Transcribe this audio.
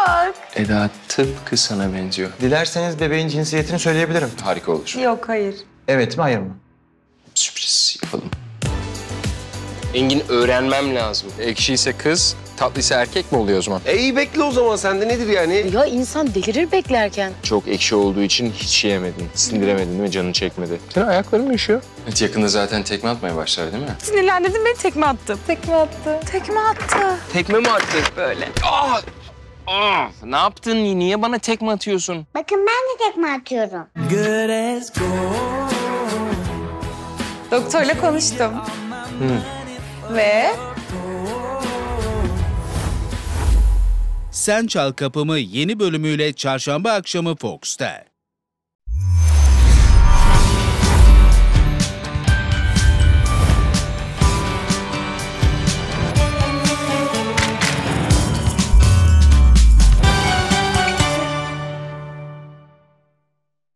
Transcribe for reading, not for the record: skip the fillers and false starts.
bak. Eda tıpkı sana benziyor. Dilerseniz bebeğin cinsiyetini söyleyebilirim. Harika olur. Yok, hayır. Evet mi, hayır mı? Sürpriz yapalım. Engin, öğrenmem lazım. Ekşi ise kız, tatlı ise erkek mi oluyor o zaman? İyi bekle o zaman, sende nedir yani? Ya insan delirir beklerken. Çok ekşi olduğu için hiç yiyemedin, sindiremedin değil mi? Canın çekmedi. Senin ayakların mı üşüyor? Evet, yakında zaten tekme atmaya başlar değil mi? Sinirlendirdin beni, tekme attım. Tekme attı. Tekme attı. Tekme mi attı? Böyle. Ah! Ah! Ne yaptın? Niye bana tekme atıyorsun? Bakın ben de tekme atıyorum. Doktorla konuştum. Ve Sen Çal Kapımı yeni bölümüyle çarşamba akşamı Fox'ta.